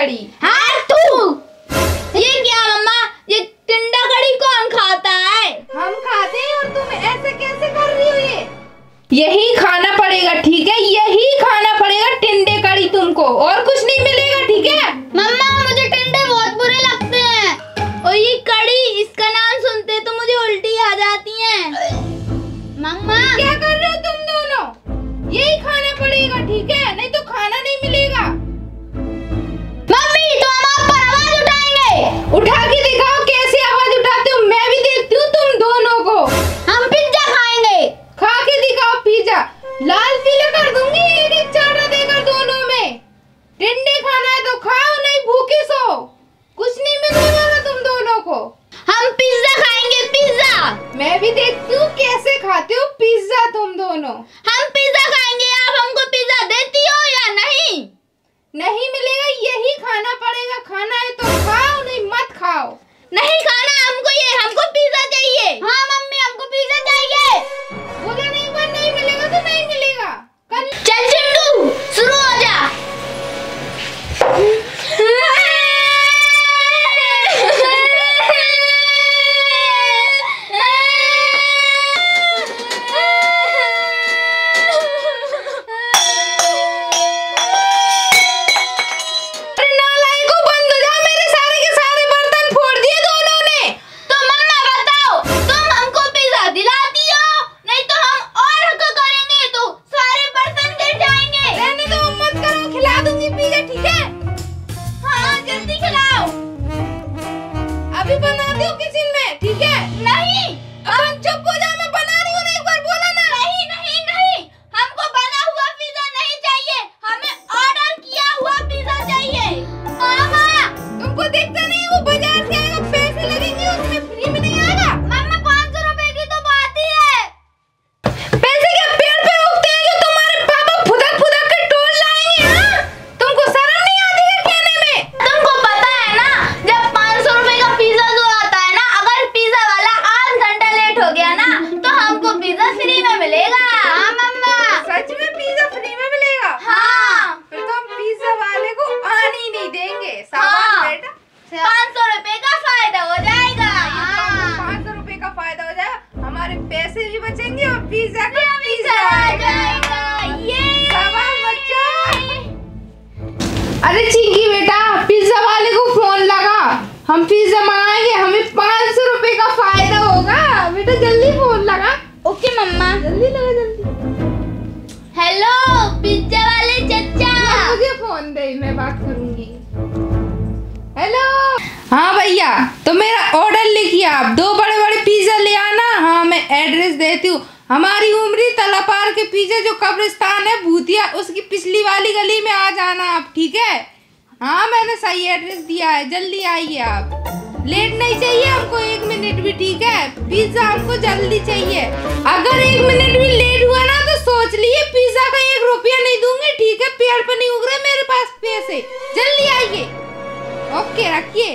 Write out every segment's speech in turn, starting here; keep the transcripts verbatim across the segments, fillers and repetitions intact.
कड़ी। हाँ तू। ये क्या मम्मा, ये टिंडा कड़ी कौन खाता है? हम खाते हैं और तुम ऐसे कैसे कर रही हो? ये यही खाना पड़ेगा, ठीक है? यही खाना पड़ेगा टिंडे कड़ी तुमको, और कुछ नहीं मिलेगा, ठीक है? मम्मा मुझे टिंडे बहुत बुरे लगते हैं और ये कड़ी, इसका नाम सुनते तो मुझे उल्टी आ जाती है। मम्मा क्या कर रहे हो तुम दोनों? यही खाना पड़ेगा, ठीक है? नहीं तो खाना नहीं मिलेगा। मम्मी तो हम आप पर आवाज उठाएंगे। उठा के दिखाओ कैसे आवाज उठाते हो, मैं भी देखती हूँ तुम दोनों को। हम पिज्जा खाएंगे। खा के दिखाओ पिज्जा, लाल पीला कर दूंगी एक एक चाटा देकर दोनों में। टिंडे खाना है तो खाओ, नहीं भूखे सो। कुछ नहीं मिलने वाला तुम दोनों को। हम पिज्जा खाएंगे, पिज्जा। मैं भी देखती हूँ कैसे खाते हो पिज्जा तुम दोनों। हम पिज्जा खाएंगे, आप हमको पिज्जा देती हो या नहीं? नहीं मिलेगा, यही खाना पड़ेगा। खाना है तो खाओ, नहीं मत खाओ। नहीं खाना हमको, ये हमको पिज्जा चाहिए। हाँ मम्मी हमको पिज्जा चाहिए। बोला नहीं, पर नहीं मिलेगा तो नहीं मिलेगा। कल चल चिंटू शुरू हो जा। अभी बनाती हूँ किचन में, ठीक है? नहीं अब चुप हो जा, मैं बना रही हूँ ना, एक बार बोला ना। नहीं नहीं नहीं, हमको बना हुआ पिज्जा नहीं चाहिए, हमें ऑर्डर किया हुआ पिज्जा चाहिए। मामा तुमको दिखता नहीं, वो बाजार से आएगा, पैसे लगेंगे उसमें, फ्री में नहीं आएगा। मम्मा पाँच सौ रुपए की तो बात ही है। पैसे क्या पेड़ पे उगते हैं जो तुम्हारे पापा फुदक फुदक के टोल लाएंगे? हाँ? तुमको शर्म नहीं आती है कहने में? तुमको पता है ना, जब पाँच सौ रुपए का पिज्जा जो आता है ना, अगर पिज्जा वाला आध घंटा लेट हो गया ना तो हमको पिज्जा फ्री में मिलेगा। हाँ मम्मा। सच में पिज्जा फ्री में मिलेगा? हाँ। फिर तो हम पिज्जा वाले को आने ही नहीं देंगे। शाबाश हाँ। बेटा, पाँच सौ रुपए का फायदा हो जाएगा। पाँच सौ रुपए का फायदा हो जाएगा, हमारे पैसे भी बचेंगे और पिज्जा का पिज्जा आ जाएगा। ये शाबाश बच्चा। अरे चिंकी बेटा, पिज्जा वाले को फोन लगा, हम पिज्जा मंगाएंगे, हमें पाँच सौ रुपए का फायदा होगा। बेटा जल्दी फोन लगा। ओके मम्मा। जल्दी लगा जल्दी। हेलो पिज्जा वाले चचा। मुझे फोन दे, मैं बात करूंगी। हेलो। हाँ भैया, तो मेरा ऑर्डर लिखिए आप, दो बड़े बड़े पिज्जा ले आना। हाँ मैं एड्रेस देती हूँ, हमारी उमरी तलापार के पीछे जो कब्रिस्तान है भूतिया, उसकी पिछली वाली गली में आ जाना आप, ठीक है? हाँ मैंने सही एड्रेस दिया है, जल्दी आइए आप। लेट नहीं चाहिए हमको, एक मिनट भी, ठीक है? पिज्जा हमको जल्दी चाहिए। अगर एक मिनट भी लेट हुआ ना तो सोच लिए पिज्जा का एक रुपया नहीं दूंगी, ठीक है? पेड़ पर नहीं उग रहे मेरे पास पैसे। जल्दी आइए। ओके रखिए।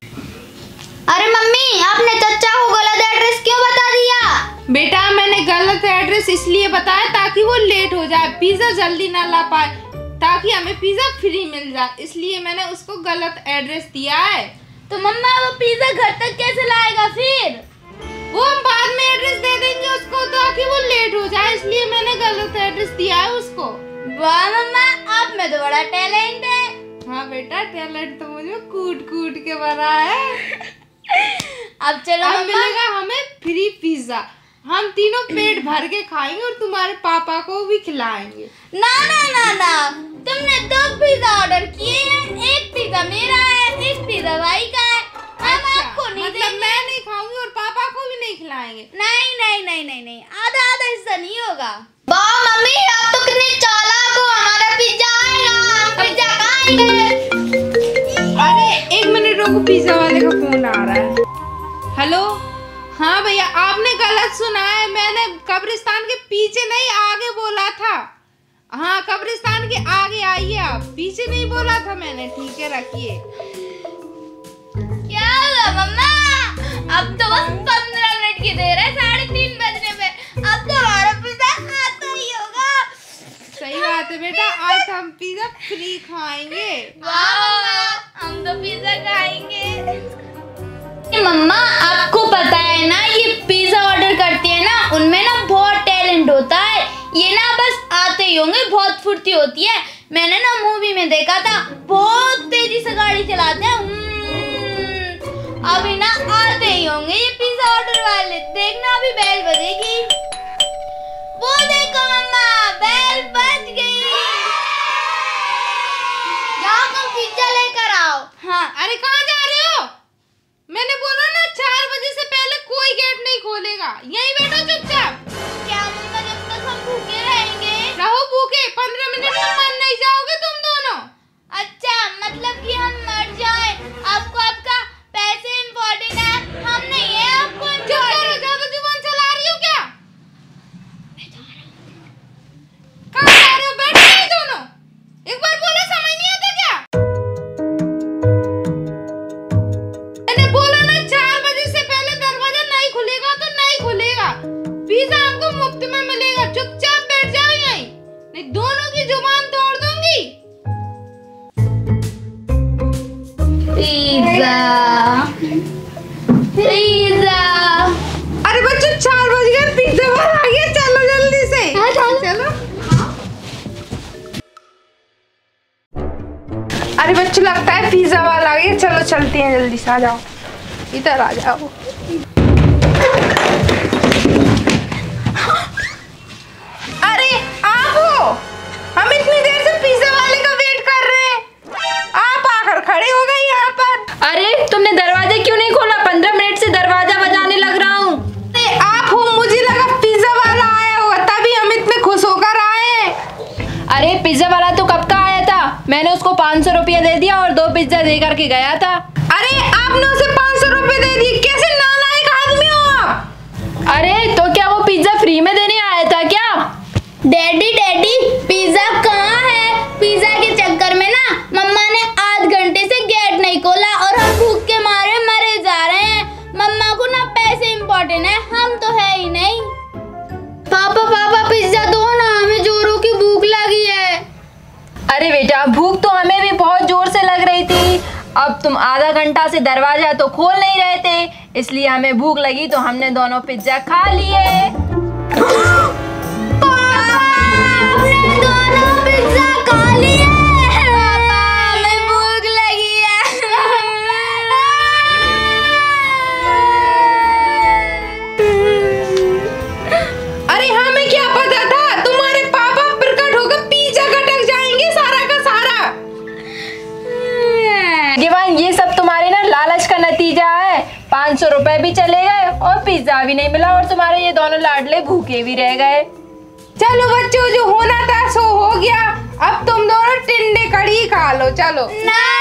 अरे मम्मी आपने चचा को गलत एड्रेस क्यों बता दिया? बेटा मैंने गलत एड्रेस इसलिए बताया ताकि वो लेट हो जाए, पिज्जा जल्दी ना ला पाए, ताकि हमें पिज्जा फ्री मिल जाए, इसलिए मैंने उसको गलत एड्रेस दिया है। तो मम्मा वो पिज्जा घर तक कैसे लाएगा फिर? वो हम बाद में एड्रेस दे देंगे उसको ताकि वो लेट हो जाए, इसलिए मैंने गलत एड्रेस दिया है उसको। वाह मम्मा, आप में तो बड़ा टैलेंट है। हाँ बेटा, टैलेंट तो मुझे कूट कूट के बना है। अब चलो अब मिलेगा हमें फ्री पिज्जा, हम तीनों पेट भर के खाएंगे और तुम्हारे पापा को भी खिलाएंगे। ना ना ना ना, तुमने दो पिज्जा ऑर्डर किए हैं, एक पिज्जा मेरा है, एक पिज्जा भाई का है। हम अच्छा, आपको नहीं मतलब देंगे। मैं नहीं खाऊंगी और पापा को भी नहीं खिलाएंगे? नहीं नहीं नहीं नहीं नहीं, आधा आधा हिस्सा नहीं होगा। वाह मम्मी आप तो कितनी चालाक हो, हमारा पिज्जा आएगा, हम पिज्जा खाएंगे। अरे एक मिनट रुको, पिज्जा वाले का फोन आ रहा है। हेलो। हाँ भैया आपने गलत सुना है, मैंने कब्रिस्तान के पीछे नहीं आगे बोला था। हाँ कब्रिस्तान के आगे आइए आप, पीछे नहीं बोला था मैंने, ठीक है? रखिए। क्या हुआ मम्मा? अब तो बस पंद्रह मिनट की देर है, साढ़े तीन बजने में, अब तो हमारा पिज्जा आता ही होगा। सही बात है बेटा, आज हम पिज्जा फ्री खाएंगे। वाह। मम्मा आपको पता है ना, ये पिज्जा ऑर्डर करती है ना, उनमें ना बहुत टैलेंट होता है। ये ना बस आते ही होंगे, बहुत फुर्ती होती है। मैंने ना मूवी में देखा था, बहुत तेजी से गाड़ी चलाते हैं। अभी ना आते ही होंगे ये पिज्जा ऑर्डर वाले, देखना अभी बेल बजेगी। वो देखो मम्मा, बेल बज गई। जाओ तुम पिज्जा लेकर आओ। हाँ। अरे कहाँ जा रहे हो? मैंने बोला ना चार बजे से पहले कोई गेट नहीं खोलेगा, यहीं बैठो चुपचाप। क्या मम्मा, जब तक हम भूखे रहेंगे? रहो भूखे, पंद्रह मिनट में मर नहीं जाओगे तुम दोनों। अच्छा, मतलब कि हम मर जाए? आपको आपका पैसे इम्पोर्टेंट है, हम नहीं है आपको इम्पोर्टेंट। ज्यादा जुबान चला रही हो क्या? कहाँ जा रहे हो? बैठ गए दोनों, एक बार बोलो समझ नहीं आता क्या? मैंने बोला ना चार बजे से पहले दरवाजा नहीं खुलेगा तो नहीं खुलेगा। पिज्जा हमको मुफ्त में मिलेगा, चुपचाप बैठ जाओ यहीं, नहीं दोनों की जुबान तोड़ दूंगी। Pizza pizza. अरे बच्चों चार बज गए, पिज्जा वाला आ गया, चलो जल्दी से। हाँ, चलो। चलो। अरे बच्चों लगता है पिज्जा वाला आ गया, चलो चलते हैं, जल्दी से आ जाओ, इधर आ जाओ। अरे आप हो? हम इतनी देर से पिज्जा वाले का वेट कर रहे हैं, आप आकर खड़े हो गए यहाँ पर। अरे तुमने दरवाजा क्यों नहीं खोला? पंद्रह मिनट से दरवाजा बजाने लग रहा हूँ। अरे आप हो, मुझे लगा पिज्जा वाला आया होगा, तभी हम इतने खुश होकर आए हैं। अरे पिज्जा वाला तो कब का आया था, मैंने उसको पाँच सौ रुपया दे दिया और दो पिज्जा दे करके गया था। अरे आपने उसे पाँच सौ रुपए दे दिए, कैसे नालायक आदमी हो आप। अरे तो क्या वो पिज्जा फ्री में देने आया था क्या? डैडी डैडी पिज्जा कहाँ है? पिज्जा के चक्कर में ना मम्मा ने आध घंटे से गेट नहीं खोला और हम भूख के मारे मरे जा रहे हैं। मम्मा को ना पैसे इम्पोर्टेंट है, हम तो है ही नहीं। पापा पापा पिज्जा दो ना, हमें जोरों की भूख लगी है। अरे बेटा भूख तो हमें भी बहुत जोर से लग रही थी, अब तुम आधा घंटा से दरवाजा तो खोल नहीं रहे थे, इसलिए हमें भूख लगी तो हमने दोनों पिज्जा खा लिए। हमने दोनों पिज्जा खा लिए। पापा हमें भूख लगी है। अरे हमें क्या पता था तुम्हारे पापा प्रकट होकर पिज्जा कटक जाएंगे सारा का सारा। जीवन ये सब तुम्हारे ना लालच का नतीजा है। पाँच सौ रुपए भी चले गए और पिज्जा भी नहीं मिला और तुम्हारे ये दोनों लाडले भूखे भी रह गए। चलो बच्चों, जो होना था सो हो गया, अब तुम दोनों टिंडे कड़ी खा लो, चलो। ना